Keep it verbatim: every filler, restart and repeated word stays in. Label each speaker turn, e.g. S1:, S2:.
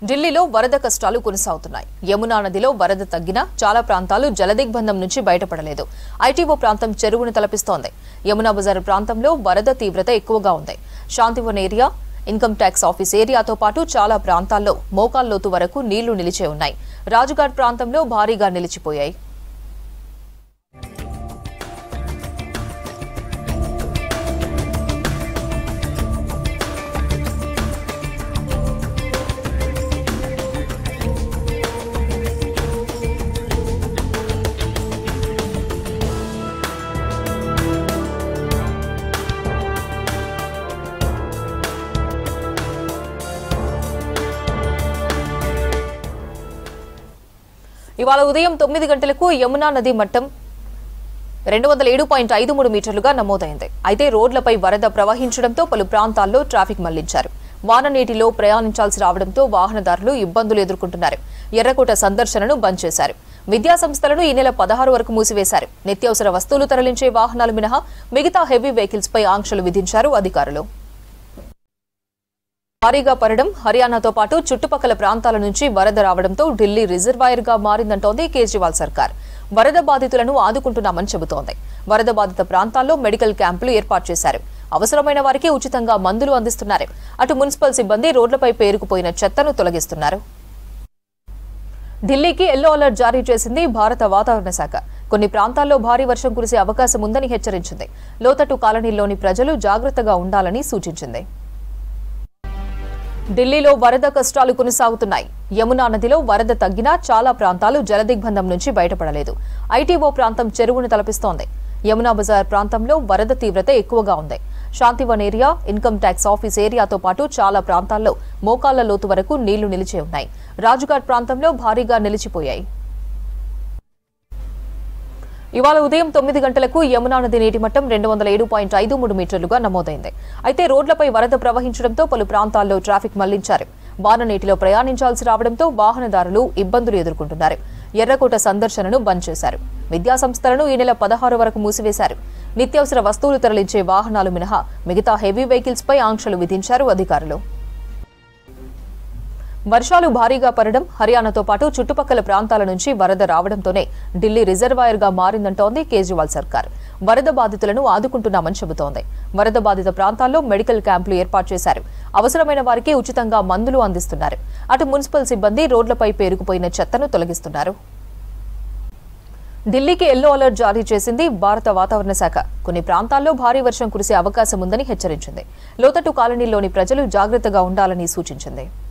S1: ఢిల్లీలో వరద కష్టాలు కొనసాగుతున్నాయి. యమునా నదిలో వరద తగ్గినా చాలా ప్రాంతాలు జలదిగ్బంధం నుంచి బయటపడలేదు. ఐటీఓ ప్రాంతం చెరువును తలపిస్తోంది. యమునా బజార్ ప్రాంతంలో వరద తీవ్రత ఎక్కువగా ఉంది. Shantivan area, income tax office ఏరియాతో పాటు చాలా ప్రాంతాల్లో మోకాల్లోతు వరకు నీళ్లు నిలిచే ఉన్నాయి. రాజఘాట్ ప్రాంతంలో భారీగా నిలిచిపోయాయి. ఇవాళ ఉదయం తొమ్మిది గంటలకు యమునా నది మట్టం రెండు వందల ఏడు పాయింట్ ఐదు మూడు మీటర్లుగా నమోదైంది. అయితే రోడ్లపై వరద ప్రవహించడంతో పలు ప్రాంతాల్లో ట్రాఫిక్ మళ్లించారు. వాన నీటిలో ప్రయాణించాల్సి రావడంతో వాహనదారులు ఇబ్బందులు ఎదుర్కొంటున్నారు. ఎర్రకోట సందర్శనను బంద్ చేశారు. విద్యా సంస్థలను ఈ నెల పదహారు వరకు మూసివేశారు. నిత్యావసర వస్తువులు తరలించే వాహనాలు మినహా మిగతా హెవీ వెహికల్స్ పై ఆంక్షలు విధించారు అధికారులు. భారీగా పడడం, హర్యానాతో పాటు చుట్టుపక్కల ప్రాంతాల నుంచి వరద రావడంతో ఢిల్లీ రిజర్వాయర్ గా మారిందంటోంది కేజ్రీవాల్ సర్కార్. వరద బాధితులను ఆదుకుంటున్నామని చెబుతోంది. వరద బాధిత ప్రాంతాల్లో మెడికల్ క్యాంపులు ఏర్పాటు చేశారు. అవసరమైన వారికి ఉచితంగా మందులు అందిస్తున్నారు. అటు మున్సిపల్ సిబ్బంది రోడ్లపై పేరుకుపోయిన చెత్తను తొలగిస్తున్నారు. ఢిల్లీకి ఎల్లో అలర్ట్ జారీ చేసింది భారత వాతావరణ శాఖ. కొన్ని ప్రాంతాల్లో భారీ వర్షం కురిసే అవకాశం ఉందని హెచ్చరించింది. లోతట్టు కాలనీల్లోని ప్రజలు జాగ్రత్తగా ఉండాలని సూచించింది. ఢిల్లీలో వరద కష్టాలు కొనసాగుతున్నాయి. యమునా నదిలో వరద తగ్గినా చాలా ప్రాంతాలు జలదిగ్బంధం నుంచి బయటపడలేదు. ఐటీఓ ప్రాంతం చెరువును తలపిస్తోంది. యమునా బజార్ ప్రాంతంలో వరద తీవ్రత ఎక్కువగా ఉంది. Shantivan area, income tax office ఏరియాతో పాటు చాలా ప్రాంతాల్లో మోకాళ్ల లోతు వరకు నీళ్లు నిలిచే ఉన్నాయి. రాజఘాట్ ప్రాంతంలో భారీగా నిలిచిపోయాయి. ఇవాళ ఉదయం తొమ్మిది గంటలకు యమునా నది నీటి మట్టం రెండు వందల ఏడు పాయింట్ ఐదు మూడు మీటర్లుగా నమోదైంది. అయితే రోడ్లపై వరద ప్రవహించడంతో పలు ప్రాంతాల్లో ట్రాఫిక్ మళ్లించారు. వాన నీటిలో ప్రయాణించాల్సి రావడంతో వాహనదారులు ఇబ్బందులు ఎదుర్కొంటున్నారు. ఎర్రకోట సందర్శనను బంద్ చేశారు. విద్యా సంస్థలను ఈ నెల పదహారు వరకు మూసివేశారు. నిత్యావసర వస్తువులు తరలించే వాహనాలు మినహా మిగతా హెవీ వెహికల్స్ పై ఆంక్షలు విధించారు అధికారులు. వర్షాలు భారీగా పడడం, హర్యానాతో పాటు చుట్టుపక్కల ప్రాంతాల నుంచి వరద రావడంతోనే ఢిల్లీ రిజర్వాయర్ గా మారిందంటోంది కేజ్రీవాల్ సర్కార్. వరద బాధితులను ఆదుకుంటున్నామని చెబుతోంది. వరద బాధిత ప్రాంతాల్లో మెడికల్ క్యాంపులు ఏర్పాటు చేశారు. అవసరమైన వారికి ఉచితంగా మందులు అందిస్తున్నారు. అటు మున్సిపల్ సిబ్బంది రోడ్లపై పేరుకుపోయిన చెత్తను తొలగిస్తున్నారు. ఢిల్లీకి ఎల్లో అలర్ట్ జారీ చేసింది భారత వాతావరణ శాఖ. కొన్ని ప్రాంతాల్లో భారీ వర్షం కురిసే అవకాశం ఉందని హెచ్చరించింది. లోతట్టు కాలనీల్లోని ప్రజలు జాగ్రత్తగా ఉండాలని సూచించింది.